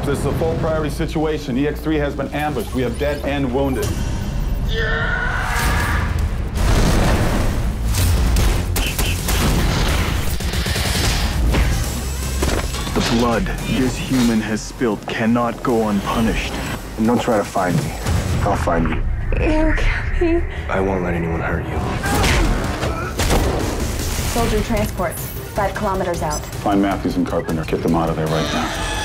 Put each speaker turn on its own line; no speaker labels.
This is a full priority situation. EX-3 has been ambushed. We have dead and wounded.
The blood this human has spilled cannot go unpunished.
And don't try to find me. I'll find you.
You killed me.
I won't let anyone hurt you.
Soldier transports, 5 kilometers out.
Find Matthews and Carpenter. Get them out of there right now.